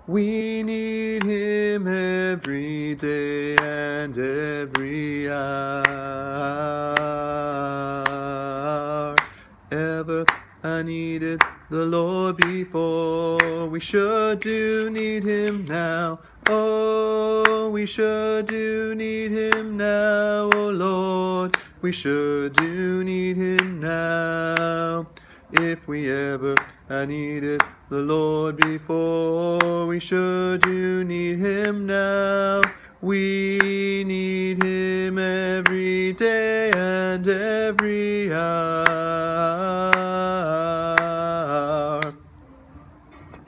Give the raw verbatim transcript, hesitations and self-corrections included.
We need him every day and every hour. Ever I needed the Lord before. We sure do need him now. Oh, we sure do need him now, oh Lord. We sure do need him now. If we ever had needed the Lord before, we sure do need him now. We need him every day and every hour.